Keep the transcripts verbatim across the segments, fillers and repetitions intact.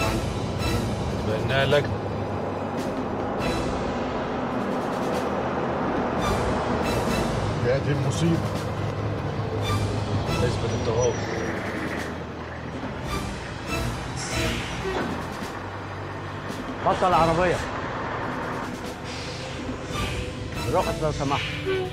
بأنها لجنة. يا دي المصيبة. اثبت التهور. بطل العربية. رخص لو سمحت.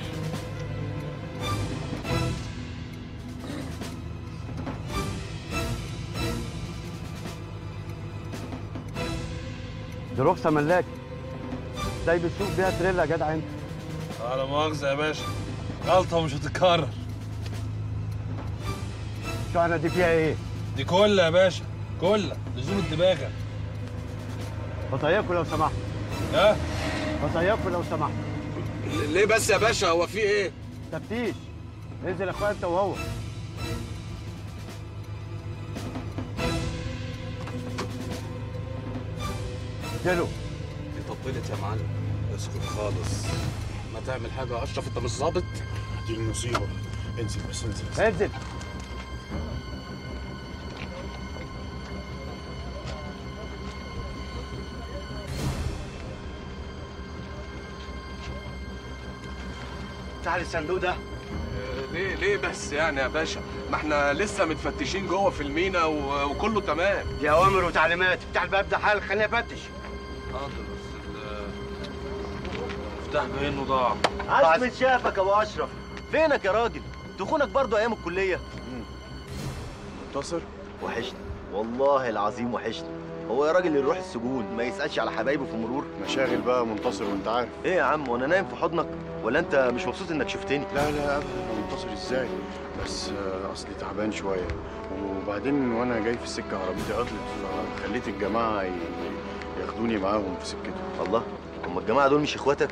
دي رخصة ملاك. ازاي بتسوق بيها تريلا يا جدع انت؟ على مؤاخذة يا باشا، غلطة ومش هتتكرر. الشحنة دي فيها ايه؟ دي كلها يا باشا، كلها لزوم الدباغة. بطيقكوا لو سمحت. ها؟ بطيقكوا لو سمحت. ليه بس يا باشا؟ هو في ايه؟ تفتيش. انزل يا اخويا انت وهو. انزلوا. دي طبلت يا معلم. اسكت خالص. ما تعمل حاجه يا اشرف، انت مش ظابط. دي المصيبة. انزل بس انزل بس. انزل. تعال الصندوق ده. ليه ليه بس يعني يا باشا؟ ما احنا لسه متفتشين جوه في المينا و... وكله تمام. دي اوامر وتعليمات بتاع الباب ده. حال خليني افتش. حاضر بس المفتاح باين ضاع. عاش من شافك يا ابو اشرف. فينك يا راجل؟ دخونك برضو ايام الكليه. منتصر؟ وحشني والله العظيم وحشني. هو يا راجل اللي يروح السجون ما يسألش على حبايبه في المرور؟ مشاغل بقى منتصر وانت عارف. ايه يا عم وانا نايم في حضنك؟ ولا انت مش مبسوط انك شفتني؟ لا لا ابدا منتصر ازاي؟ بس آه، اصلي تعبان شويه، وبعدين وانا جاي في السكه عربيتي عطلت، فخليت الجماعه ي- ياخدوني معاهم في سكتهم. الله، هم الجماعه دول مش اخواتك؟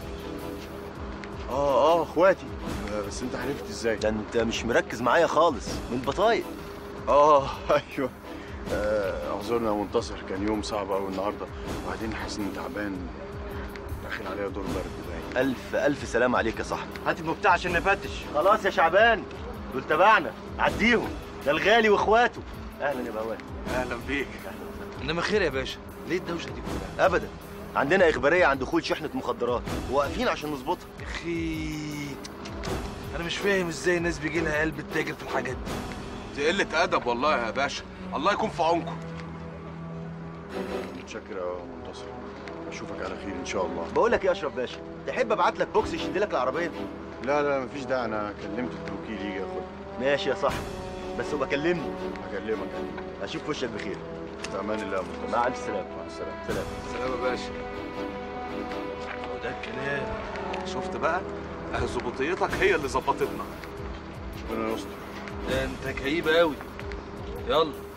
اه اه اخواتي. آه، بس انت عرفت ازاي؟ ده انت مش مركز معايا خالص من البطايق. اه ايوه. آه، اعذرنا يا منتصر، كان يوم صعب قوي النهارده، وبعدين حاسس اني تعبان، داخل عليا دور برد باين. الف الف سلام عليك يا صاحبي. هات المفتاح عشان نفتش. خلاص يا شعبان، دول تبعنا، عديهم، ده الغالي واخواته. اهلا يا بواب. اهلا بيك. انما خير يا باشا، ليه الدوشه دي كلها؟ ابدا، عندنا اخباريه عن دخول شحنه مخدرات وواقفين عشان نظبطها. يا اخي انا مش فاهم ازاي الناس بيجي لها قلب التاجر في الحاجات دي. دي قله ادب والله يا باشا، الله يكون في عونكم. متشكر يا منتصر، اشوفك على خير ان شاء الله. بقول لك ايه يا اشرف باشا، تحب ابعت لك بوكس يشد لك العربيه؟ لا لا مفيش داعي، انا كلمت التوكيل يجي ياخدها. ماشي يا صاحبي، بس ابقى كلمني. هكلمك يعني. اشوف وشك بخير. في امان الله يا منتصر. مع الف سلامه. مع السلامه. سلام. سلام يا باشا. وده الكلام. شفت بقى؟ اهي ظبطيتك هي اللي ظبطتنا. ربنا يستر. ده انت كئيب قوي. يلا